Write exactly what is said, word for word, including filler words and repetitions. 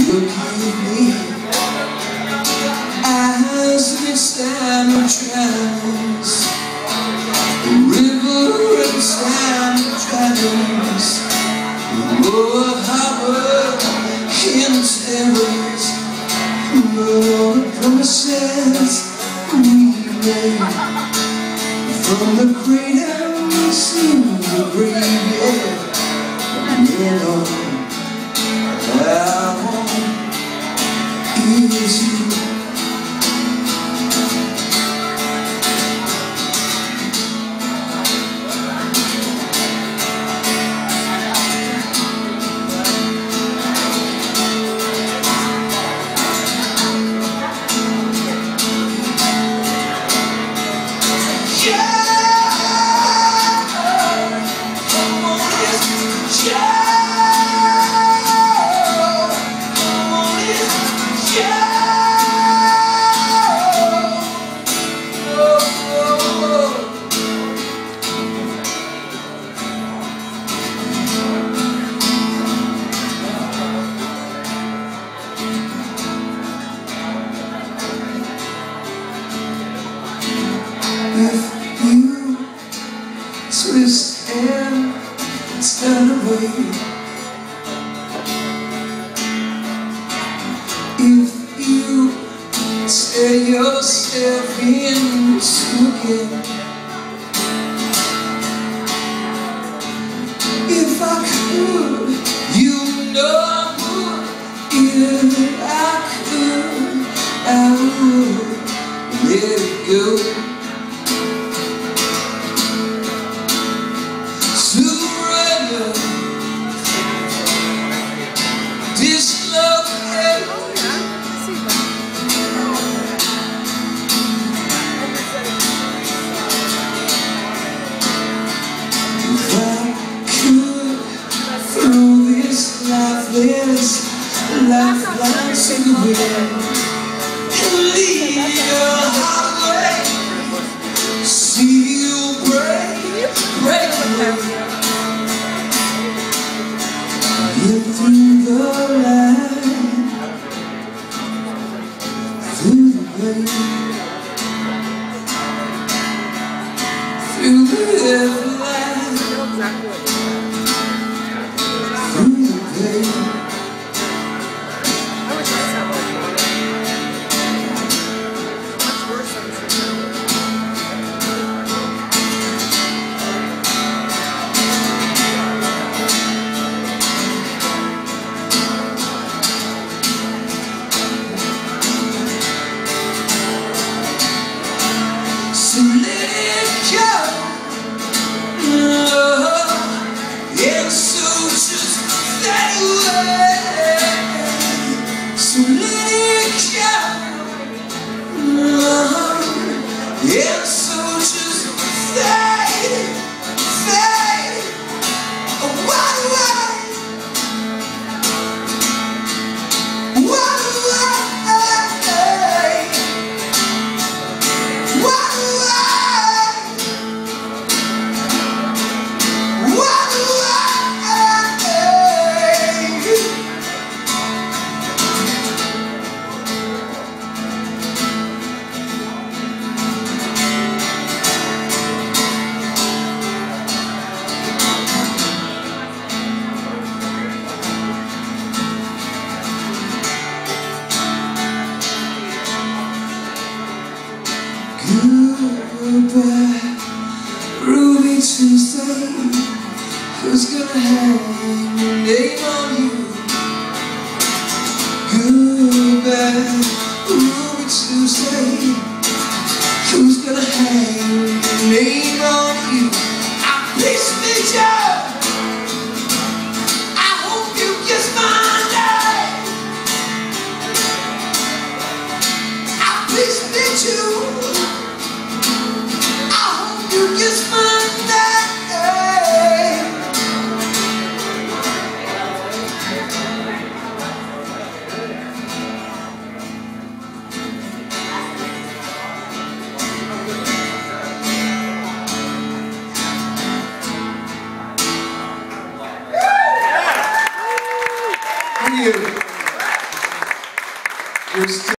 Forgive me as this time travels, a river and time travels, oh, harbor in terrors, oh, the promises we made, from the cradle to the grave, yeah, you know. How is you? If you twist and turn away, if you tear yourself into again, if I could, you know I would. If I could, I would let it go. Surrender, dislocate. If I could throw this lifeless lifeline to the wind and leave your heart away, see you break, break away. Get through the line, through the pain, through the line, through the pain. So let it go, oh, and so just fade away. So let it go, oh, and so just fade, fade away, away. Goodbye, Ruby Tuesday. Who's gonna hang your name on you? Goodbye, Ruby Tuesday. Who's gonna hang your name on you? I please meet you. I hope you kiss my name. I please meet you. You kiss my name. You're still